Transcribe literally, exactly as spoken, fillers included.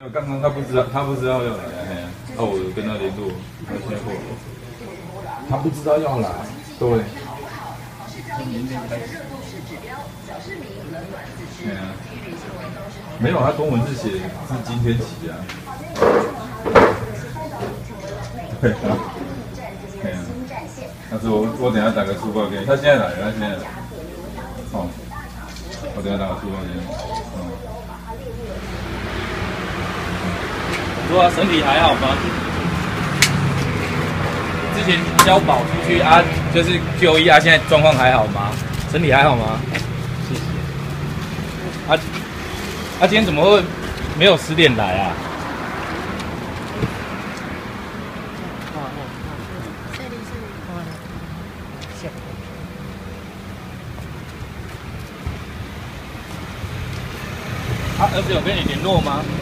刚刚他不知道，他不知道要来，哎呀，哦，我跟他联络，他现在过来，他不知道要来，对。从明天开始。对啊，没有，他公文是写是今天起啊。对啊，对啊。他说我我等下打个书报给你，他现在来，他现在来。哦，我等下打个书报给你。哦。 说身体还好吗？之前交保出去啊，就是就医啊，现在状况还好吗？身体还好吗？谢谢。啊啊，今天怎么会没有十点来啊？他儿子有跟你联络吗？